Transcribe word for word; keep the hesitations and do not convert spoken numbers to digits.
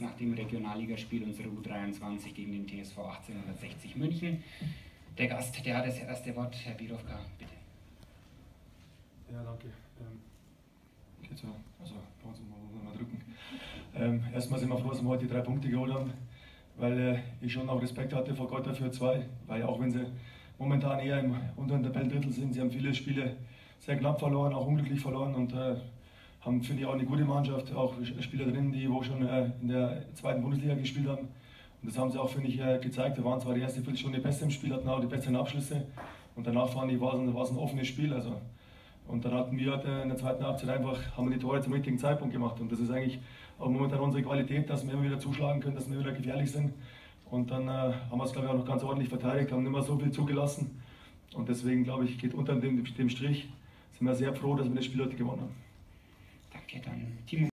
nach dem Regionalligaspiel unserer U dreiundzwanzig gegen den T S V achtzehnhundertsechzig München. Der Gast, der hat das erste Wort, Herr Birovka, bitte. Ja, danke. Ähm, geht's ja. Also, bei uns muss man mal drücken. Ähm, erstmal sind wir froh, dass wir heute die drei Punkte geholt haben, weil äh, ich schon auch Respekt hatte vor Gott dafür zwei, weil auch wenn sie momentan eher im unteren Tabellendrittel sind, sie haben viele Spiele sehr knapp verloren, auch unglücklich verloren und äh, haben, finde ich, auch eine gute Mannschaft, auch Spieler drin, die wo schon äh, in der zweiten Bundesliga gespielt haben. Und das haben sie auch, finde ich, äh, gezeigt. Wir waren zwar die erste Viertelstunde besser im Spiel, hatten auch die besseren Abschlüsse und danach war es ein, ein offenes Spiel. Also. Und dann hatten wir äh, in der zweiten Halbzeit einfach, haben wir die Tore zum richtigen Zeitpunkt gemacht und das ist eigentlich auch momentan unsere Qualität, dass wir immer wieder zuschlagen können, dass wir wieder gefährlich sind. Und dann äh, haben wir es, glaube ich, auch noch ganz ordentlich verteidigt, haben nicht mehr so viel zugelassen. Und deswegen, glaube ich, geht unter dem, dem Strich, sind wir sehr froh, dass wir das Spiel heute gewonnen haben. Danke, dann Timo.